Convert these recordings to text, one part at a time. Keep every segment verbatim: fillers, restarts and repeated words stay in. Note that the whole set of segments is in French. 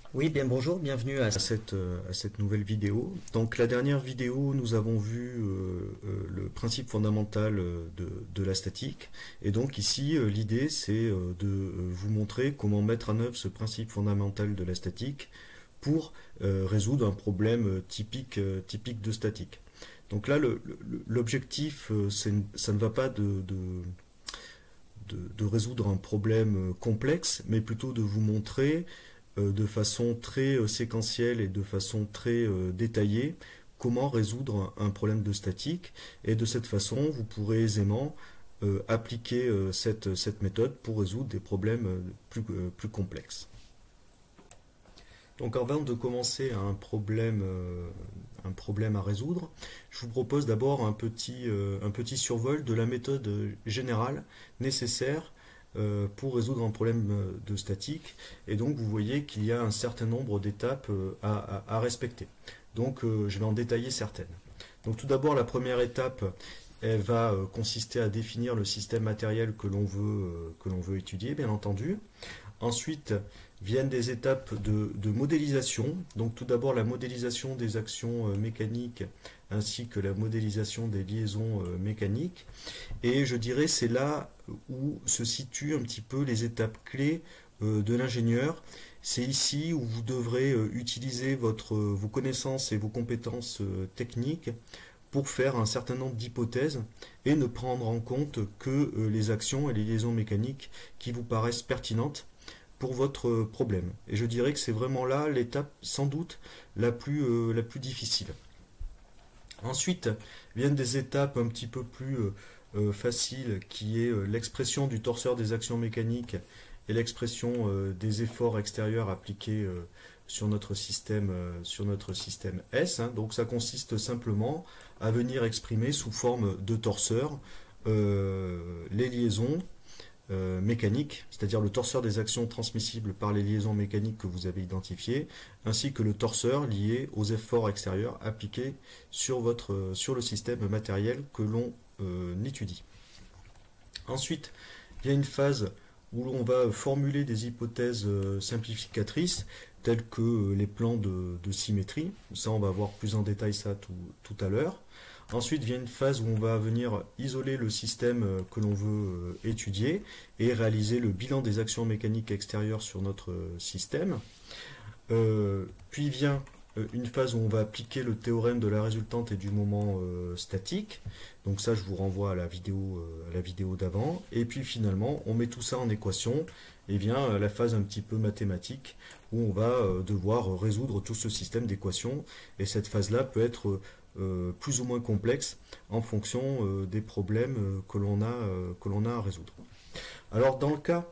Oui, bien bonjour, bienvenue à cette, euh, à cette nouvelle vidéo. Donc la dernière vidéo, nous avons vu euh, euh, le principe fondamental euh, de, de la statique. Et donc ici, euh, l'idée c'est euh, de euh, vous montrer comment mettre en œuvre ce principe fondamental de la statique pour euh, résoudre un problème euh, typique, euh, typique de statique. Donc là, le- le- l'objectif, euh, c'est- ça ne va pas de, de, de, de résoudre un problème euh, complexe, mais plutôt de vous montrer euh, de façon très euh, séquentielle et de façon très euh, détaillée comment résoudre un, un problème de statique. Et de cette façon, vous pourrez aisément euh, appliquer euh, cette, cette méthode pour résoudre des problèmes euh, plus, euh, plus complexes. Donc avant de commencer un problème, euh, un problème à résoudre, je vous propose d'abord un petit, euh, un petit survol de la méthode générale nécessaire euh, pour résoudre un problème euh, de statique. Et donc vous voyez qu'il y a un certain nombre d'étapes euh, à, à, à respecter. Donc euh, je vais en détailler certaines. Donc tout d'abord la première étape, elle va euh, consister à définir le système matériel que l'on veut, euh, que l'on veut étudier, bien entendu. Ensuite viennent des étapes de, de modélisation. Donc tout d'abord la modélisation des actions euh, mécaniques ainsi que la modélisation des liaisons euh, mécaniques. Et je dirais c'est là où se situent un petit peu les étapes clés euh, de l'ingénieur. C'est ici où vous devrez euh, utiliser votre, vos connaissances et vos compétences euh, techniques pour faire un certain nombre d'hypothèses et ne prendre en compte que euh, les actions et les liaisons mécaniques qui vous paraissent pertinentes pour votre problème. Et je dirais que c'est vraiment là l'étape sans doute la plus, euh, la plus difficile. Ensuite viennent des étapes un petit peu plus euh, euh, faciles qui est euh, l'expression du torseur des actions mécaniques et l'expression euh, des efforts extérieurs appliqués euh, sur notre système, euh, sur notre système S. Hein. Donc ça consiste simplement à venir exprimer sous forme de torseur euh, les liaisons euh, mécanique, c'est-à-dire le torseur des actions transmissibles par les liaisons mécaniques que vous avez identifiées, ainsi que le torseur lié aux efforts extérieurs appliqués sur, votre, sur le système matériel que l'on euh, étudie. Ensuite, il y a une phase où l'on va formuler des hypothèses euh, simplificatrices, telles que euh, les plans de, de symétrie. Ça, on va voir plus en détail ça tout, tout à l'heure. Ensuite vient une phase où on va venir isoler le système que l'on veut étudier et réaliser le bilan des actions mécaniques extérieures sur notre système. Euh, puis vient une phase où on va appliquer le théorème de la résultante et du moment euh, statique. Donc ça, je vous renvoie à la vidéo, euh, à la vidéo d'avant. Et puis finalement, on met tout ça en équation et vient la phase un petit peu mathématique où on va euh, devoir résoudre tout ce système d'équations. Et cette phase-là peut être euh, plus ou moins complexe en fonction euh, des problèmes euh, que l'on a, euh, que l'on a à résoudre. Alors dans le cas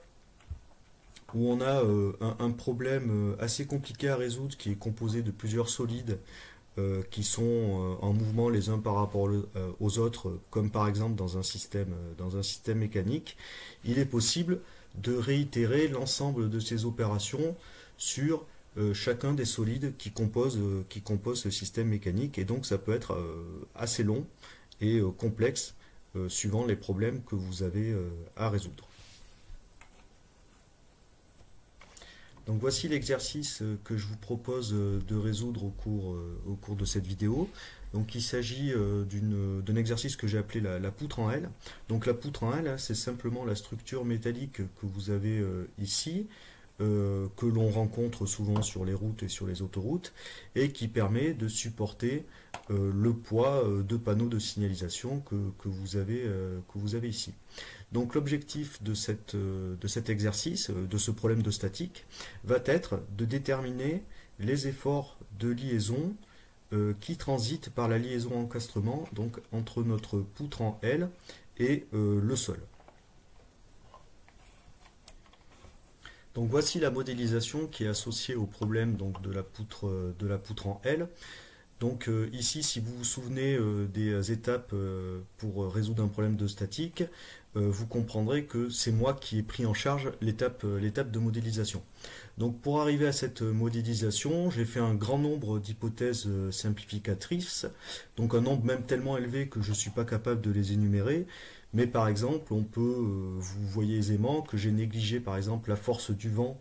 où on a euh, un, un problème euh, assez compliqué à résoudre qui est composé de plusieurs solides euh, qui sont euh, en mouvement les uns par rapport le, euh, aux autres, comme par exemple dans un système, euh, dans un système mécanique, il est possible de réitérer l'ensemble de ces opérations sur euh, chacun des solides qui composent, euh, qui composent ce système mécanique, et donc ça peut être euh, assez long et euh, complexe euh, suivant les problèmes que vous avez euh, à résoudre. Donc voici l'exercice que je vous propose de résoudre au cours, au cours de cette vidéo. Donc il s'agit d'un exercice que j'ai appelé la, la poutre en L. Donc la poutre en L, c'est simplement la structure métallique que vous avez ici, euh, que l'on rencontre souvent sur les routes et sur les autoroutes, et qui permet de supporter euh, le poids euh, de panneaux de signalisation que, que, vous, avez, euh, que vous avez ici. Donc l'objectif de, cette, de cet exercice, de ce problème de statique, va être de déterminer les efforts de liaison euh, qui transitent par la liaison encastrement, donc entre notre poutre en L et euh, le sol. Donc voici la modélisation qui est associée au problème donc, de, la poutre, de la poutre en L. Donc euh, ici, si vous vous souvenez euh, des étapes euh, pour résoudre un problème de statique, euh, vous comprendrez que c'est moi qui ai pris en charge l'étape euh, l'étape de modélisation. Donc pour arriver à cette modélisation, j'ai fait un grand nombre d'hypothèses euh, simplificatrices, donc un nombre même tellement élevé que je ne suis pas capable de les énumérer. Mais par exemple, on peut, euh, vous voyez aisément que j'ai négligé par exemple la force du vent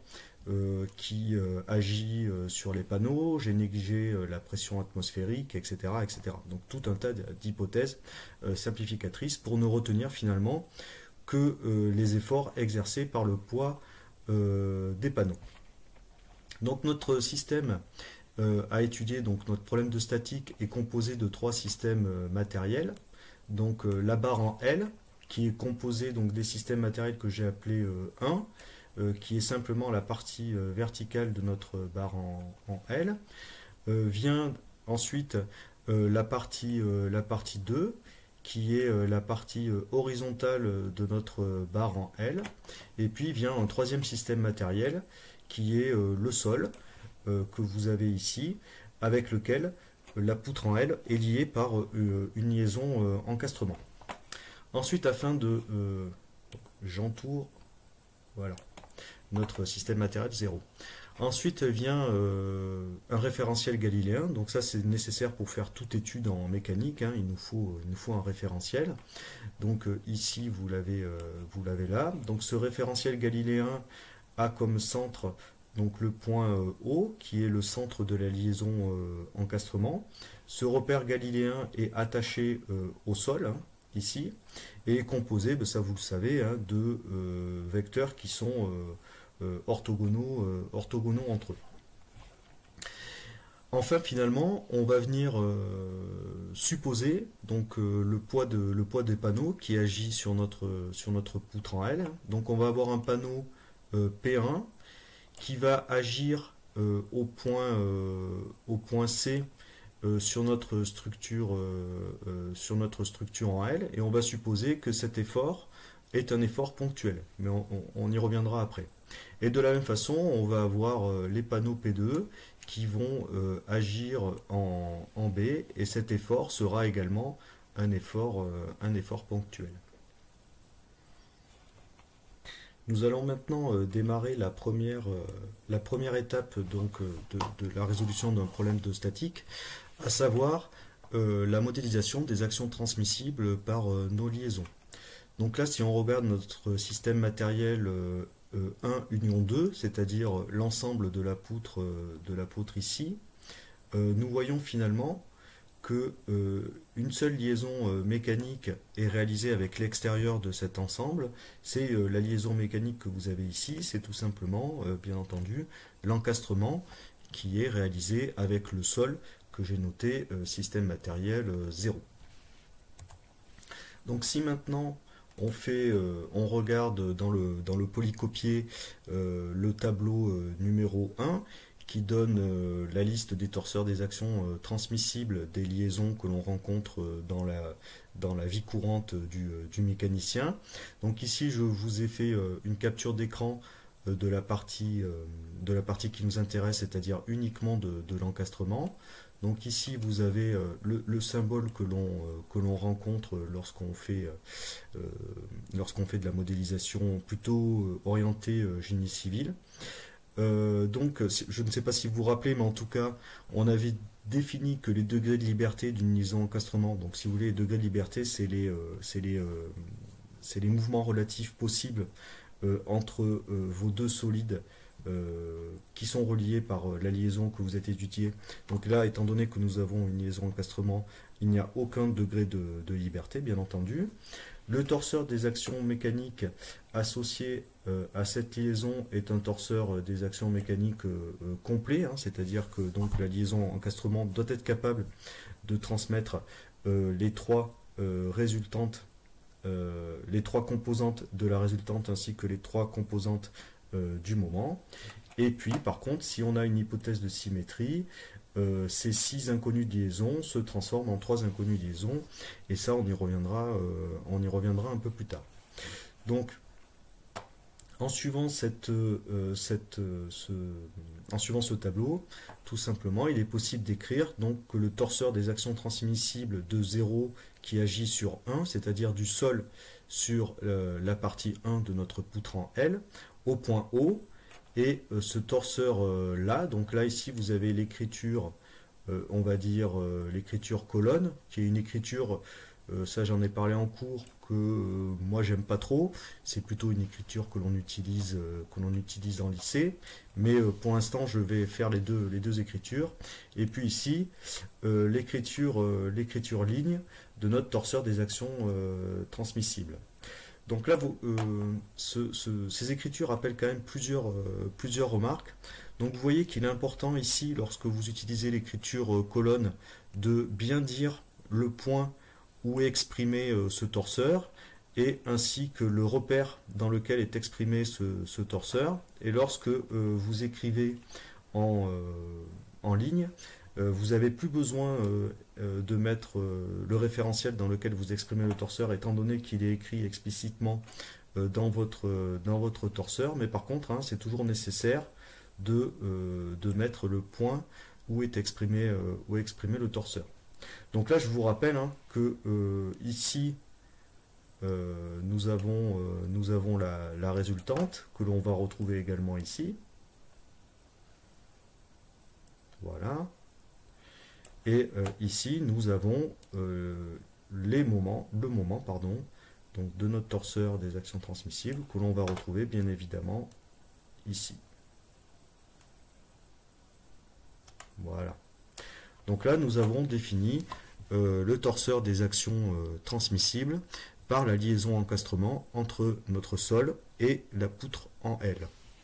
euh, qui euh, agit euh, sur les panneaux, j'ai négligé euh, la pression atmosphérique, et cetera, et cetera. Donc tout un tas d'hypothèses euh, simplificatrices pour ne retenir finalement que euh, les efforts exercés par le poids euh, des panneaux. Donc notre système euh, à étudier, donc notre problème de statique est composé de trois systèmes euh, matériels. Donc euh, la barre en L, qui est composée donc des systèmes matériels que j'ai appelé euh, un, euh, qui est simplement la partie euh, verticale de notre barre en, en L. Euh, vient ensuite euh, la, partie, euh, la partie deux, qui est euh, la partie euh, horizontale de notre barre en L. Et puis vient un troisième système matériel, qui est euh, le sol, euh, que vous avez ici, avec lequel la poutre en L est liée par euh, une liaison euh, encastrement. Ensuite, afin de... Euh, j'entoure, voilà, notre système matériel zéro. Ensuite vient euh, un référentiel galiléen, donc ça c'est nécessaire pour faire toute étude en mécanique, hein. il, nous faut, il nous faut un référentiel. Donc euh, ici vous l'avez euh, vous l'avez là. Donc ce référentiel galiléen a comme centre donc le point euh, O, qui est le centre de la liaison euh, encastrement. Ce repère galiléen est attaché euh, au sol, hein, ici, et est composé, ben, ça vous le savez, hein, de euh, vecteurs qui sont euh, euh, orthogonaux, euh, orthogonaux entre eux. Enfin, finalement, on va venir euh, supposer donc euh, le poids de le poids des panneaux qui agit sur notre sur notre poutre en L. Donc, on va avoir un panneau euh, P un qui va agir euh, au point euh, au point C euh, sur notre structure euh, euh, sur notre structure en L, et on va supposer que cet effort est un effort ponctuel, mais on, on, on y reviendra après. Et de la même façon, on va avoir euh, les panneaux P deux qui vont euh, agir en, en B, et cet effort sera également un effort, euh, un effort ponctuel. Nous allons maintenant euh, démarrer la première, euh, la première étape donc, euh, de, de la résolution d'un problème de statique, à savoir euh, la modélisation des actions transmissibles par euh, nos liaisons. Donc là, si on regarde notre système matériel euh, euh, un union deux, c'est-à-dire l'ensemble de la poutre euh, de la poutre ici, euh, nous voyons finalement que euh, une seule liaison euh, mécanique est réalisée avec l'extérieur de cet ensemble. C'est euh, la liaison mécanique que vous avez ici, c'est tout simplement, euh, bien entendu, l'encastrement qui est réalisé avec le sol que j'ai noté euh, système matériel euh, zéro. Donc si maintenant on fait, euh, on regarde dans le, dans le polycopier euh, le tableau euh, numéro un, qui donne euh, la liste des torseurs des actions euh, transmissibles des liaisons que l'on rencontre euh, dans, la, dans la vie courante du, euh, du mécanicien. Donc ici je vous ai fait euh, une capture d'écran euh, de la partie euh, de la partie qui nous intéresse, c'est-à-dire uniquement de, de l'encastrement. Donc ici vous avez euh, le, le symbole que l'on euh, que l'on rencontre lorsqu'on fait euh, lorsqu'on fait de la modélisation plutôt euh, orientée euh, génie civil. Euh, donc, je ne sais pas si vous vous rappelez, mais en tout cas, on avait défini que les degrés de liberté d'une liaison encastrement, donc si vous voulez, les degrés de liberté, c'est les, euh, c'est les, euh, c'est les mouvements relatifs possibles euh, entre euh, vos deux solides euh, qui sont reliés par euh, la liaison que vous êtes étudié. Donc là, étant donné que nous avons une liaison encastrement, il n'y a aucun degré de, de liberté, bien entendu. Le torseur des actions mécaniques associé euh, à cette liaison est un torseur des actions mécaniques euh, euh, complet, hein, c'est-à-dire que donc la liaison encastrement doit être capable de transmettre euh, les trois euh, résultantes, euh, les trois composantes de la résultante ainsi que les trois composantes euh, du moment. Et puis par contre, si on a une hypothèse de symétrie, Euh, ces six inconnus de liaison se transforment en trois inconnus de liaison, et ça on y reviendra, euh, on y reviendra un peu plus tard. Donc en suivant, cette, euh, cette, euh, ce, en suivant ce tableau, tout simplement, il est possible d'écrire donc que le torseur des actions transmissibles de zéro qui agit sur un, c'est-à-dire du sol sur euh, la partie un de notre poutre en L, au point O. Et euh, ce torseur euh, là, donc là ici vous avez l'écriture, euh, on va dire euh, l'écriture colonne, qui est une écriture, euh, ça j'en ai parlé en cours, que euh, moi j'aime pas trop. C'est plutôt une écriture que l'on utilise, euh, que l'on utilise en lycée. Mais euh, pour l'instant, je vais faire les deux, les deux écritures. Et puis ici, euh, l'écriture, euh, l'écriture ligne de notre torseur des actions euh, transmissibles. Donc là, vous, euh, ce, ce, ces écritures appellent quand même plusieurs, euh, plusieurs remarques. Donc vous voyez qu'il est important ici, lorsque vous utilisez l'écriture euh, colonne, de bien dire le point où est exprimé euh, ce torseur, et ainsi que le repère dans lequel est exprimé ce, ce torseur. Et lorsque euh, vous écrivez en, euh, en ligne, euh, vous n'avez plus besoin euh, euh, de mettre euh, le référentiel dans lequel vous exprimez le torseur, étant donné qu'il est écrit explicitement euh, dans, votre, euh, dans votre torseur. Mais par contre, hein, c'est toujours nécessaire de, euh, de mettre le point où est exprimé, euh, où est exprimé le torseur. Donc là, je vous rappelle hein, que euh, ici, euh, nous avons, euh, nous avons la, la résultante, que l'on va retrouver également ici. Voilà. Et euh, ici, nous avons euh, les moments, le moment pardon, donc de notre torseur des actions transmissibles, que l'on va retrouver bien évidemment ici. Voilà. Donc là, nous avons défini euh, le torseur des actions euh, transmissibles par la liaison encastrement entre notre sol et la poutre en L.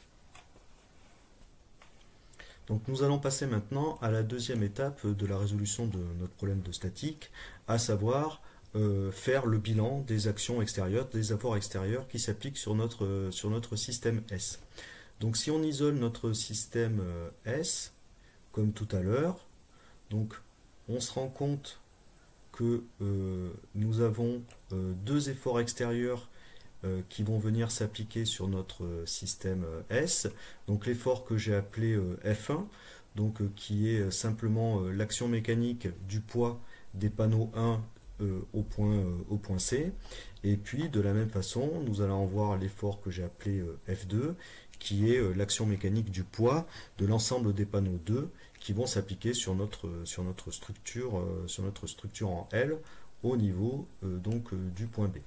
Donc nous allons passer maintenant à la deuxième étape de la résolution de notre problème de statique, à savoir euh, faire le bilan des actions extérieures, des apports extérieurs qui s'appliquent sur notre, euh, sur notre système S. Donc si on isole notre système euh, S, comme tout à l'heure, donc on se rend compte que euh, nous avons euh, deux efforts extérieurs euh, qui vont venir s'appliquer sur notre euh, système euh, S. Donc l'effort que j'ai appelé euh, F un, donc, euh, qui est simplement euh, l'action mécanique du poids des panneaux un euh, au, point, euh, au point C. Et puis de la même façon, nous allons voir l'effort que j'ai appelé euh, F deux, qui est euh, l'action mécanique du poids de l'ensemble des panneaux deux qui vont s'appliquer sur notre, sur notre structure, euh, sur notre structure en L au niveau euh, donc, euh, du point B.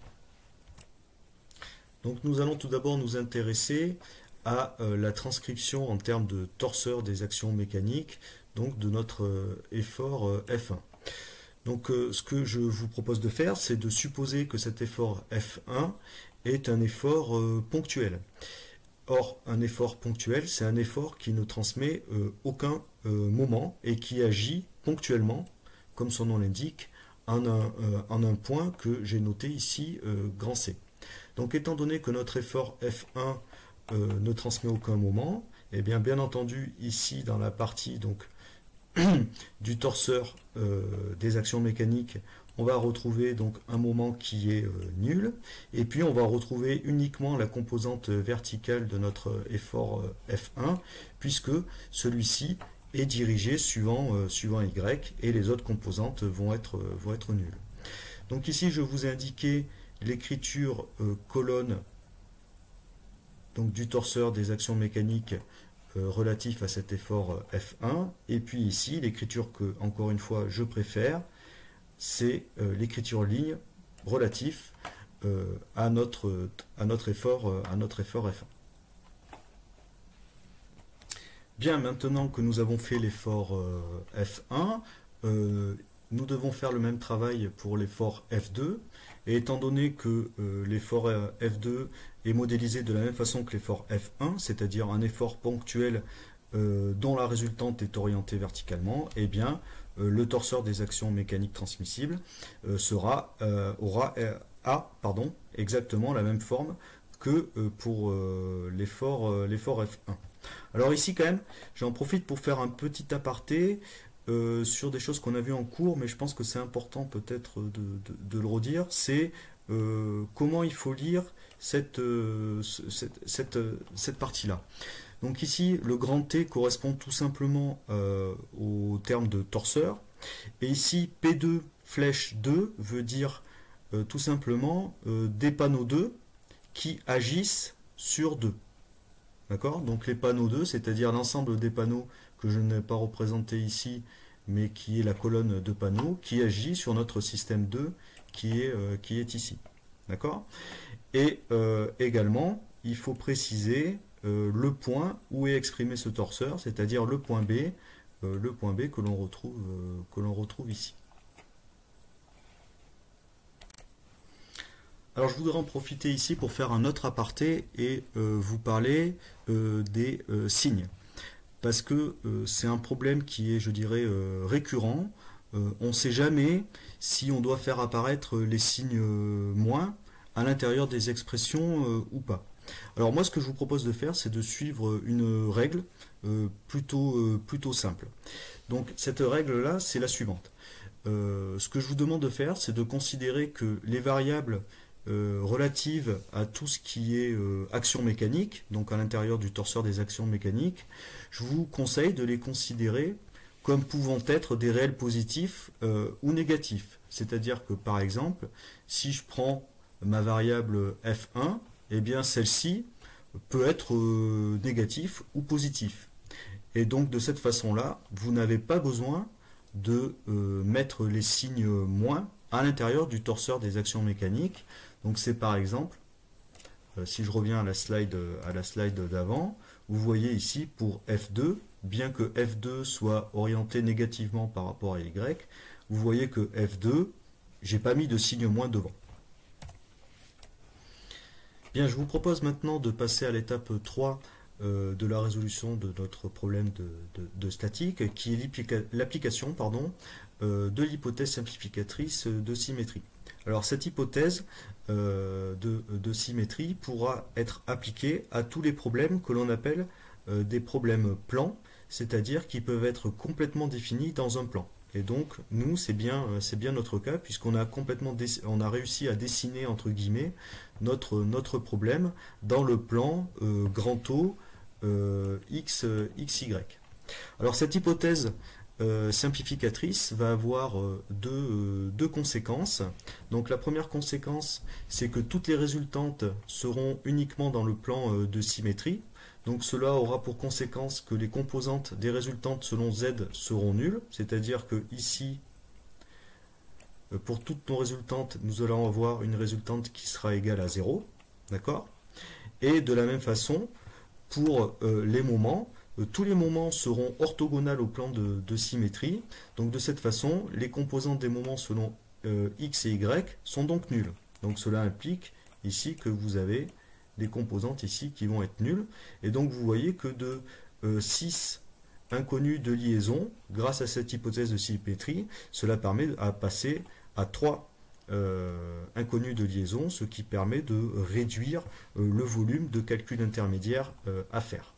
Donc nous allons tout d'abord nous intéresser à euh, la transcription en termes de torseur des actions mécaniques donc de notre euh, effort euh, F un. Donc euh, ce que je vous propose de faire, c'est de supposer que cet effort F un est un effort euh, ponctuel. Or, un effort ponctuel, c'est un effort qui ne transmet euh, aucun euh, moment et qui agit ponctuellement, comme son nom l'indique, en, euh, en un point que j'ai noté ici, euh, grand C. Donc, étant donné que notre effort F un euh, ne transmet aucun moment, et bien, bien entendu, ici, dans la partie donc, du torseur euh, des actions mécaniques, on va retrouver donc un moment qui est euh, nul, et puis on va retrouver uniquement la composante verticale de notre effort euh, F un, puisque celui-ci est dirigé suivant, euh, suivant Y, et les autres composantes vont être, euh, vont être nulles. Donc ici, je vous ai indiqué l'écriture euh, colonne donc, du torseur des actions mécaniques euh, relatif à cet effort euh, F un, et puis ici, l'écriture que, encore une fois, je préfère, c'est euh, l'écriture ligne relatif euh, à, notre, à, notre effort, euh, à notre effort F un. Bien, maintenant que nous avons fait l'effort euh, F un, euh, nous devons faire le même travail pour l'effort F deux, et étant donné que euh, l'effort F deux est modélisé de la même façon que l'effort F un, c'est-à-dire un effort ponctuel euh, dont la résultante est orientée verticalement, eh bien, Euh, le torseur des actions mécaniques transmissibles euh, sera, euh, aura euh, a, pardon, exactement la même forme que euh, pour euh, l'effort euh, l'effort F un. Alors ici quand même, j'en profite pour faire un petit aparté euh, sur des choses qu'on a vues en cours, mais je pense que c'est important peut-être de, de, de le redire, c'est euh, comment il faut lire cette, euh, cette, cette, cette partie-là. Donc ici, le grand T correspond tout simplement euh, au terme de torseur. Et ici, P deux flèche deux veut dire euh, tout simplement euh, des panneaux deux qui agissent sur deux. D'accord? Donc les panneaux deux, c'est-à-dire l'ensemble des panneaux que je n'ai pas représenté ici, mais qui est la colonne de panneaux, qui agit sur notre système deux qui est, euh, qui est ici. D'accord? Et euh, également, il faut préciser euh, le point où est exprimé ce torseur, c'est-à-dire le point B, euh, le point B que l'on retrouve, euh, que l'on retrouve ici. Alors je voudrais en profiter ici pour faire un autre aparté et euh, vous parler euh, des euh, signes. Parce que euh, c'est un problème qui est, je dirais, euh, récurrent. Euh, on ne sait jamais si on doit faire apparaître les signes euh, moins à l'intérieur des expressions euh, ou pas. Alors moi, ce que je vous propose de faire, c'est de suivre une règle euh, plutôt, euh, plutôt simple. Donc cette règle-là, c'est la suivante. Euh, ce que je vous demande de faire, c'est de considérer que les variables euh, relatives à tout ce qui est euh, action mécanique, donc à l'intérieur du torseur des actions mécaniques, je vous conseille de les considérer comme pouvant être des réels positifs euh, ou négatifs. C'est-à-dire que par exemple, si je prends ma variable f un, eh bien celle-ci peut être euh, négatif ou positif. Et donc de cette façon-là, vous n'avez pas besoin de euh, mettre les signes moins à l'intérieur du torseur des actions mécaniques. Donc c'est par exemple, euh, si je reviens à la slide, à la slide d'avant, vous voyez ici pour f deux, bien que f deux soit orienté négativement par rapport à y, vous voyez que f deux, j'ai pas mis de signe moins devant. Bien, je vous propose maintenant de passer à l'étape trois euh, de la résolution de notre problème de, de, de statique, qui est l'application pardon, euh, de l'hypothèse simplificatrice de symétrie. Alors cette hypothèse euh, de, de symétrie pourra être appliquée à tous les problèmes que l'on appelle euh, des problèmes plans, c'est-à-dire qui peuvent être complètement définis dans un plan. Et donc, nous, c'est bien, c'est bien notre cas, puisqu'on a complètement on a réussi à dessiner, entre guillemets, notre, notre problème dans le plan euh, grand O euh, x, xy. Alors, cette hypothèse euh, simplificatrice va avoir euh, deux, euh, deux conséquences. Donc, la première conséquence, c'est que toutes les résultantes seront uniquement dans le plan euh, de symétrie. Donc cela aura pour conséquence que les composantes des résultantes selon Z seront nulles, c'est-à-dire que ici, pour toutes nos résultantes, nous allons avoir une résultante qui sera égale à zéro, d'accord? Et de la même façon, pour euh, les moments, euh, tous les moments seront orthogonales au plan de, de symétrie, donc de cette façon, les composantes des moments selon euh, X et Y sont donc nulles. Donc cela implique ici que vous avez des composantes ici qui vont être nulles. Et donc vous voyez que de euh, six inconnus de liaison, grâce à cette hypothèse de symétrie, cela permet à passer à trois euh, inconnus de liaison, ce qui permet de réduire euh, le volume de calcul intermédiaire euh, à faire.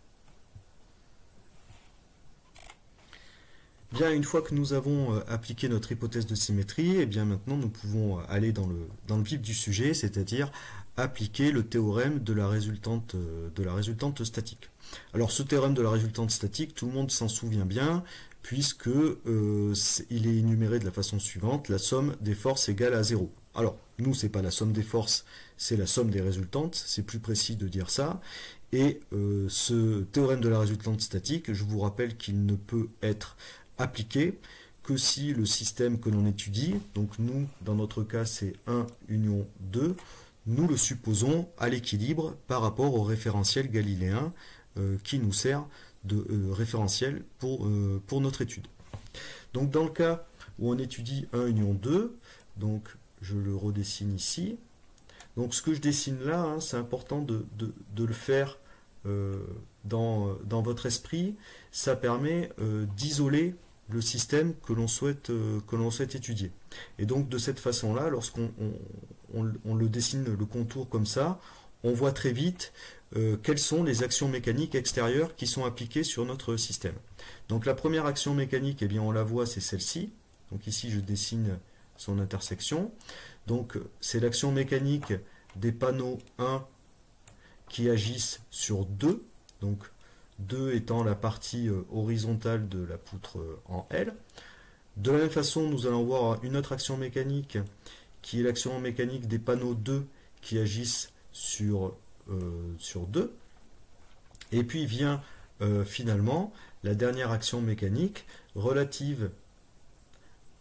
Bien, une fois que nous avons euh, appliqué notre hypothèse de symétrie, et bien maintenant nous pouvons aller dans le, dans le vif du sujet, c'est-à-dire appliquer le théorème de la résultante, de la résultante statique. Alors ce théorème de la résultante statique, tout le monde s'en souvient bien, puisque euh, est, il est énuméré de la façon suivante, la somme des forces égale à zéro. Alors, nous, c'est pas la somme des forces, c'est la somme des résultantes, c'est plus précis de dire ça. Et euh, ce théorème de la résultante statique, je vous rappelle qu'il ne peut être appliqué que si le système que l'on étudie, donc nous, dans notre cas, c'est un union deux, nous le supposons à l'équilibre par rapport au référentiel galiléen euh, qui nous sert de euh, référentiel pour, euh, pour notre étude. Donc dans le cas où on étudie un union deux, donc je le redessine ici. Donc ce que je dessine là, hein, c'est important de, de, de le faire euh, dans, dans votre esprit. Ça permet euh, d'isoler le système que l'on souhaite, euh, que l'on souhaite étudier. Et donc de cette façon-là, lorsqu'on on, on, on le dessine le contour comme ça, on voit très vite euh, quelles sont les actions mécaniques extérieures qui sont appliquées sur notre système. Donc la première action mécanique, eh bien, on la voit, c'est celle-ci. Donc ici, je dessine son intersection. Donc c'est l'action mécanique des panneaux un qui agissent sur deux. Donc deux étant la partie horizontale de la poutre en L. De la même façon, nous allons voir une autre action mécanique qui est l'action mécanique des panneaux deux qui agissent sur, euh, sur deux. Et puis vient euh, finalement la dernière action mécanique relative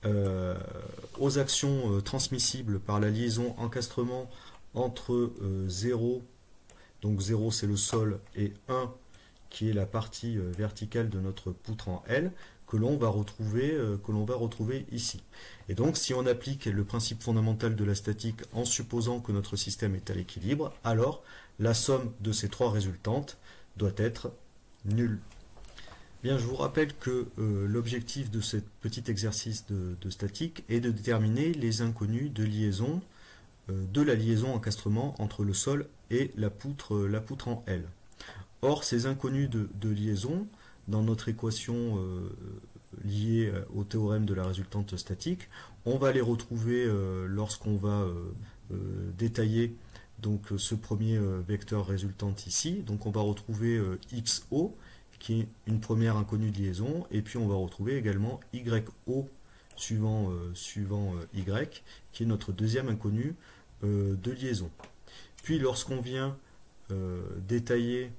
euh, aux actions euh, transmissibles par la liaison encastrement entre euh, zéro, donc zéro c'est le sol, et un qui est la partie euh, verticale de notre poutre en L, que l'on va retrouver, euh, que l'on va retrouver ici. Et donc si on applique le principe fondamental de la statique en supposant que notre système est à l'équilibre, alors la somme de ces trois résultantes doit être nulle. Bien, je vous rappelle que euh, l'objectif de ce petit exercice de, de statique est de déterminer les inconnus de liaison, euh, de la liaison encastrement entre le sol et la poutre, euh, la poutre en L. Or, ces inconnus de, de liaison, dans notre équation euh, liée au théorème de la résultante statique, on va les retrouver euh, lorsqu'on va euh, euh, détailler donc, ce premier euh, vecteur résultante ici. Donc on va retrouver euh, xo, qui est une première inconnue de liaison, et puis on va retrouver également yo suivant, euh, suivant euh, y, qui est notre deuxième inconnue euh, de liaison. Puis lorsqu'on vient euh, détailler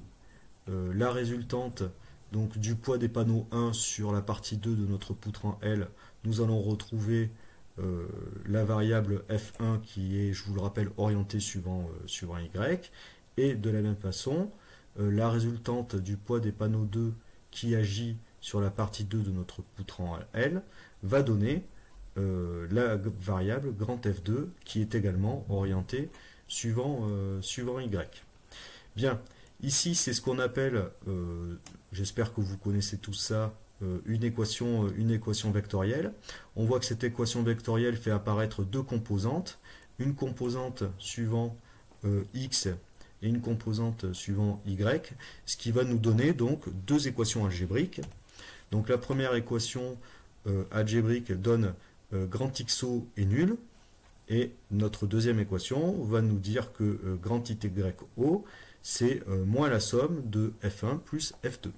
euh, la résultante donc, du poids des panneaux un sur la partie deux de notre poutre en L, nous allons retrouver euh, la variable f un qui est, je vous le rappelle, orientée suivant, euh, suivant y, et de la même façon, Euh, la résultante du poids des panneaux deux qui agit sur la partie deux de notre poutre en L va donner euh, la variable grand F deux qui est également orientée suivant, euh, suivant Y. Bien, ici c'est ce qu'on appelle, euh, j'espère que vous connaissez tout ça, euh, une, équation, une équation vectorielle. On voit que cette équation vectorielle fait apparaître deux composantes, une composante suivant euh, X et une composante suivant y, ce qui va nous donner donc deux équations algébriques. Donc la première équation euh, algébrique donne euh, grand xo est nul, et notre deuxième équation va nous dire que euh, grand yo c'est euh, moins la somme de f un plus f deux.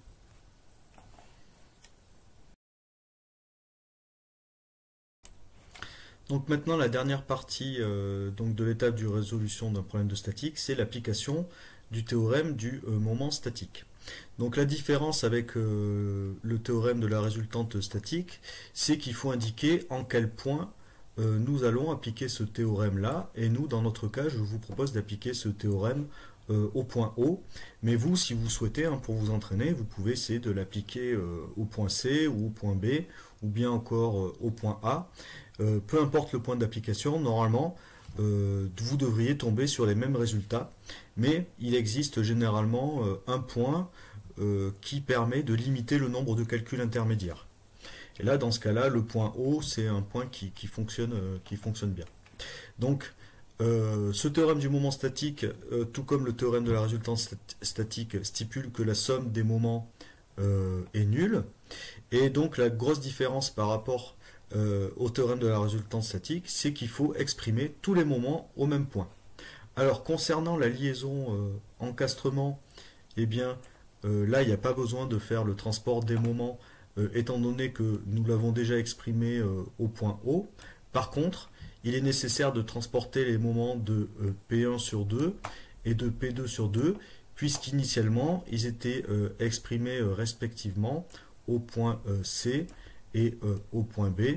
Donc maintenant la dernière partie euh, donc de l'étape de résolution d'un problème de statique, c'est l'application du théorème du euh, moment statique. Donc la différence avec euh, le théorème de la résultante statique, c'est qu'il faut indiquer en quel point euh, nous allons appliquer ce théorème là, et nous dans notre cas je vous propose d'appliquer ce théorème euh, au point O, mais vous si vous souhaitez hein, pour vous entraîner, vous pouvez essayer de l'appliquer euh, au point C ou au point B, ou bien encore euh, au point A. Euh, peu importe le point d'application, normalement, euh, vous devriez tomber sur les mêmes résultats, mais il existe généralement euh, un point euh, qui permet de limiter le nombre de calculs intermédiaires. Et là, dans ce cas-là, le point O, c'est un point qui, qui, fonctionne, euh, qui fonctionne bien. Donc, euh, ce théorème du moment statique, euh, tout comme le théorème de la résultante stat statique, stipule que la somme des moments euh, est nulle. Et donc, la grosse différence par rapport Euh, au théorème de la résultante statique, c'est qu'il faut exprimer tous les moments au même point. Alors concernant la liaison euh, encastrement, eh bien euh, là il n'y a pas besoin de faire le transport des moments euh, étant donné que nous l'avons déjà exprimé euh, au point O. Par contre, il est nécessaire de transporter les moments de euh, P un sur deux et de P deux sur deux, puisqu'initialement ils étaient euh, exprimés euh, respectivement au point euh, C et euh, au point B.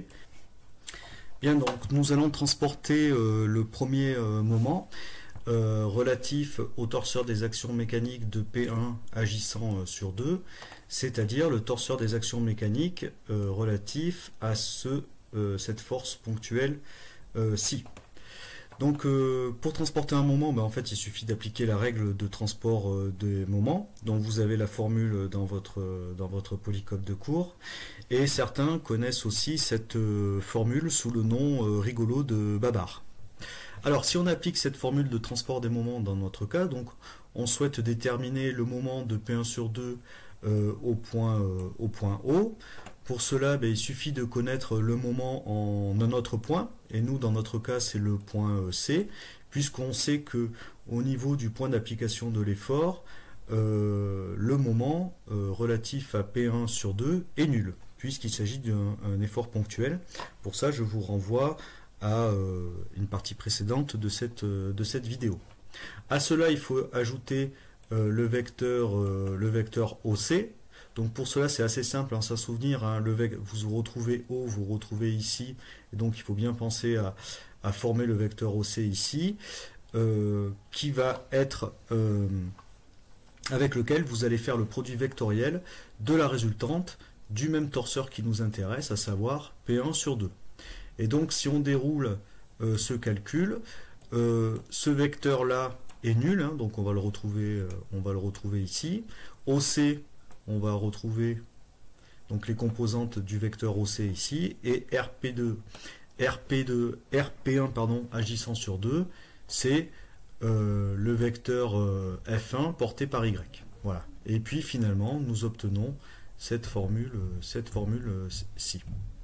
Bien, donc nous allons transporter euh, le premier euh, moment euh, relatif au torseur des actions mécaniques de P un agissant euh, sur deux, c'est-à-dire le torseur des actions mécaniques euh, relatif à ce, euh, cette force ponctuelle euh, ci. Donc euh, pour transporter un moment, ben, en fait il suffit d'appliquer la règle de transport euh, des moments, dont vous avez la formule dans votre, euh, dans votre polycope de cours, et certains connaissent aussi cette euh, formule sous le nom euh, rigolo de Babar. Alors si on applique cette formule de transport des moments dans notre cas, donc on souhaite déterminer le moment de P un sur deux euh, au, point, euh, au point O. Pour cela, ben, il suffit de connaître le moment en un autre point, et nous dans notre cas c'est le point C, puisqu'on sait que au niveau du point d'application de l'effort, euh, le moment euh, relatif à P un sur deux est nul, puisqu'il s'agit d'un effort ponctuel. Pour ça, je vous renvoie à euh, une partie précédente de cette, euh, de cette vidéo. À cela, il faut ajouter euh, le vecteur, euh, le vecteur O C. Donc pour cela c'est assez simple, hein, ça souvenir, hein, le vec vous retrouvez O, vous retrouvez ici, et donc il faut bien penser à, à former le vecteur O C ici, euh, qui va être euh, avec lequel vous allez faire le produit vectoriel de la résultante du même torseur qui nous intéresse, à savoir P un sur deux. Et donc si on déroule euh, ce calcul, euh, ce vecteur là est nul, hein, donc on va le retrouver, euh, on va le retrouver ici. O C, on va retrouver donc les composantes du vecteur O C ici, et R P deux, R P deux, R P un pardon, agissant sur deux, c'est euh, le vecteur euh, F un porté par Y. Voilà. Et puis finalement, nous obtenons cette formule, cette formule ci.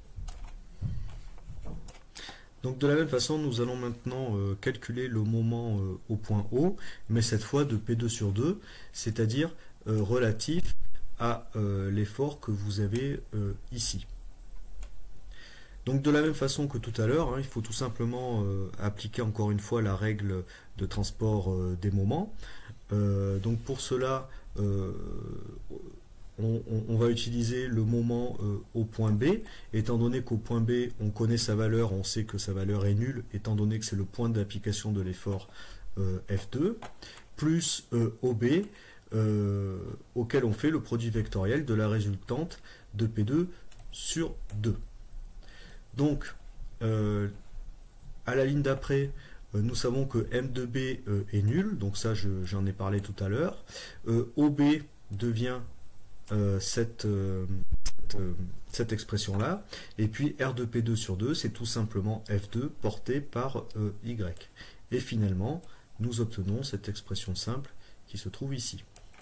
Donc de la même façon, nous allons maintenant euh, calculer le moment euh, au point O, mais cette fois de P deux sur deux, c'est-à-dire euh, relatif à euh, l'effort que vous avez euh, ici. Donc de la même façon que tout à l'heure, hein, il faut tout simplement euh, appliquer encore une fois la règle de transport euh, des moments. Euh, donc pour cela, euh, on, on, on va utiliser le moment euh, au point B, étant donné qu'au point B, on connaît sa valeur, on sait que sa valeur est nulle, étant donné que c'est le point d'application de l'effort euh, F deux, plus euh, O B, euh, auquel on fait le produit vectoriel de la résultante de P deux sur deux. Donc, euh, à la ligne d'après, euh, nous savons que M deux B euh, est nul, donc ça j'en ai parlé tout à l'heure. Euh, O B devient euh, cette, euh, cette, euh, cette expression-là, et puis R de P deux sur deux, c'est tout simplement F deux porté par euh, Y. Et finalement, nous obtenons cette expression simple qui se trouve ici.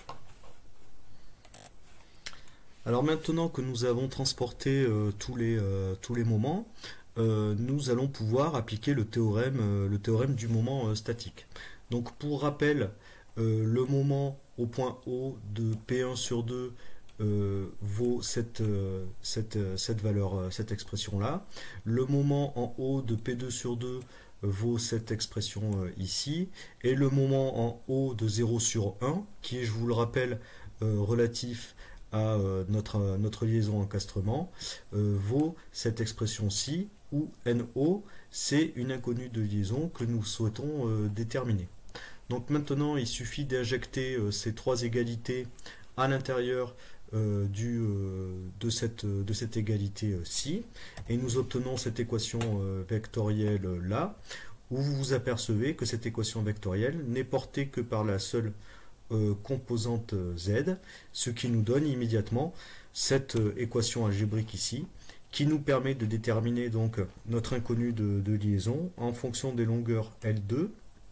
Alors maintenant que nous avons transporté euh, tous, les, euh, tous les moments, euh, nous allons pouvoir appliquer le théorème, euh, le théorème du moment euh, statique. Donc pour rappel, euh, le moment au point O de P un sur deux euh, vaut cette, euh, cette, cette valeur, euh, cette expression-là. Le moment en haut de P deux sur deux vaut cette expression euh, ici. Et le moment en haut de zéro sur un, qui est, je vous le rappelle, euh, relatif à euh, notre, euh, notre liaison encastrement, euh, vaut cette expression-ci, où N O, c'est une inconnue de liaison que nous souhaitons euh, déterminer. Donc maintenant, il suffit d'injecter euh, ces trois égalités à l'intérieur euh, du, euh, de, cette, de cette égalité-ci, et nous obtenons cette équation euh, vectorielle-là, où vous vous apercevez que cette équation vectorielle n'est portée que par la seule Euh, composante Z, ce qui nous donne immédiatement cette euh, équation algébrique ici, qui nous permet de déterminer donc notre inconnu de, de liaison en fonction des longueurs L deux,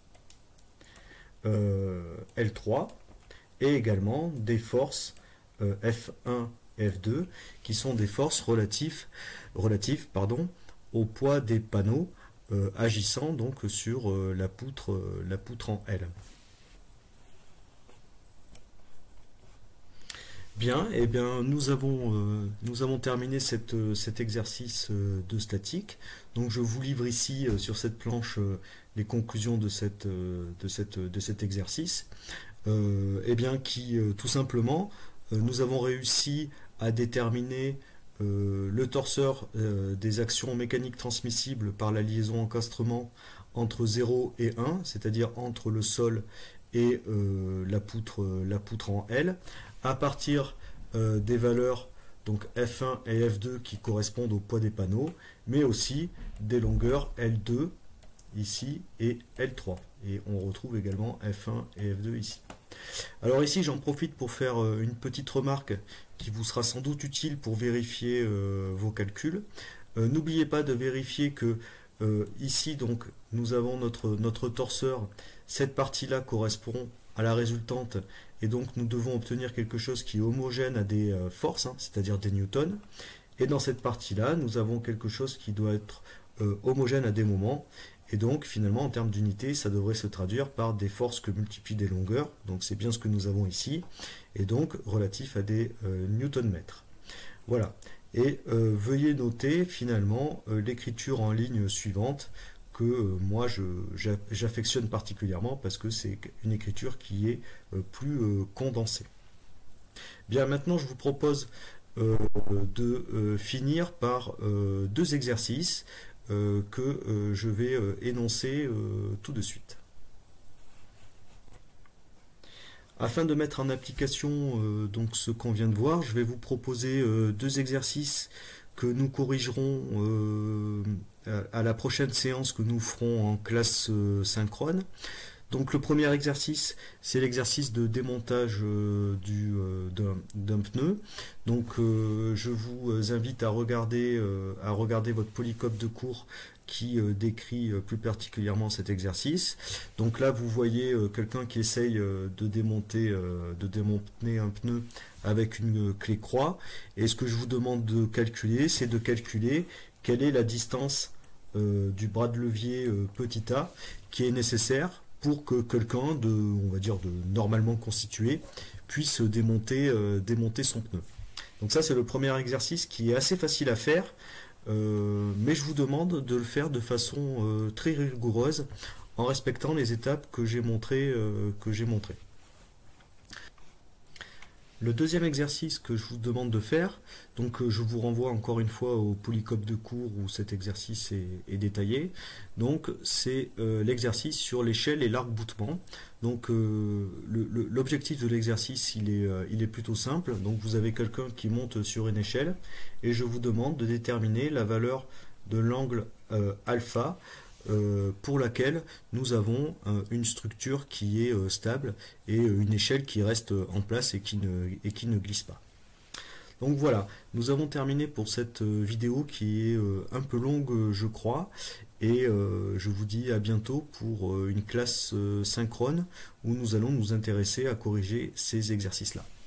euh, L trois, et également des forces euh, F un et F deux, qui sont des forces relatives, relatives pardon, au poids des panneaux euh, agissant donc sur euh, la poutre, euh, la poutre en L. Bien, eh bien, nous avons, euh, nous avons terminé cette, euh, cet exercice euh, de statique. Donc je vous livre ici euh, sur cette planche euh, les conclusions de, cette, euh, de, cette, de cet exercice. Euh, eh bien, qui euh, tout simplement, euh, nous avons réussi à déterminer euh, le torseur euh, des actions mécaniques transmissibles par la liaison encastrement entre zéro et un, c'est-à-dire entre le sol et euh, la, poutre, la poutre en L, à partir euh, des valeurs donc F un et F deux qui correspondent au poids des panneaux, mais aussi des longueurs L deux ici et L trois. Et on retrouve également F un et F deux ici. Alors ici, j'en profite pour faire euh, une petite remarque qui vous sera sans doute utile pour vérifier euh, vos calculs. Euh, N'oubliez pas de vérifier que euh, ici, donc, nous avons notre, notre torseur. Cette partie-là correspond à la résultante, et donc nous devons obtenir quelque chose qui est homogène à des euh, forces, hein, c'est-à-dire des newtons. Et dans cette partie-là, nous avons quelque chose qui doit être euh, homogène à des moments. Et donc, finalement, en termes d'unité, ça devrait se traduire par des forces que multiplient des longueurs. Donc, c'est bien ce que nous avons ici. Et donc, relatif à des euh, newton-mètres. Voilà. Et euh, veuillez noter, finalement, euh, l'écriture en ligne suivante, que euh, moi, j'affectionne particulièrement parce que c'est une écriture qui est euh, plus euh, condensée. Bien maintenant je vous propose euh, de euh, finir par euh, deux exercices euh, que euh, je vais euh, énoncer euh, tout de suite. Afin de mettre en application euh, donc ce qu'on vient de voir, je vais vous proposer euh, deux exercices que nous corrigerons euh, à la prochaine séance que nous ferons en classe euh, synchrone. Donc le premier exercice, c'est l'exercice de démontage euh, du, euh, d'un pneu. Donc euh, je vous invite à regarder, euh, à regarder votre polycope de cours qui euh, décrit euh, plus particulièrement cet exercice. Donc là vous voyez euh, quelqu'un qui essaye euh, de, démonter, euh, de démonter un pneu avec une clé croix. Et ce que je vous demande de calculer, c'est de calculer quelle est la distance euh, du bras de levier euh, petit a qui est nécessaire pour que quelqu'un de, on va dire, de normalement constitué puisse démonter, euh, démonter son pneu. Donc ça c'est le premier exercice qui est assez facile à faire, euh, mais je vous demande de le faire de façon euh, très rigoureuse en respectant les étapes que j'ai montrées, euh, que j'ai montrées. Le deuxième exercice que je vous demande de faire, donc je vous renvoie encore une fois au polycope de cours où cet exercice est, est détaillé. Donc c'est euh, l'exercice sur l'échelle et l'arc-boutement. Donc euh, l'objectif de l'exercice il est, euh, il est plutôt simple. Donc vous avez quelqu'un qui monte sur une échelle et je vous demande de déterminer la valeur de l'angle euh, alpha Euh, pour laquelle nous avons euh, une structure qui est euh, stable et euh, une échelle qui reste en place et qui ne, et qui ne glisse pas. Donc voilà, nous avons terminé pour cette euh, vidéo qui est euh, un peu longue euh, je crois, et euh, je vous dis à bientôt pour euh, une classe euh, synchrone où nous allons nous intéresser à corriger ces exercices là.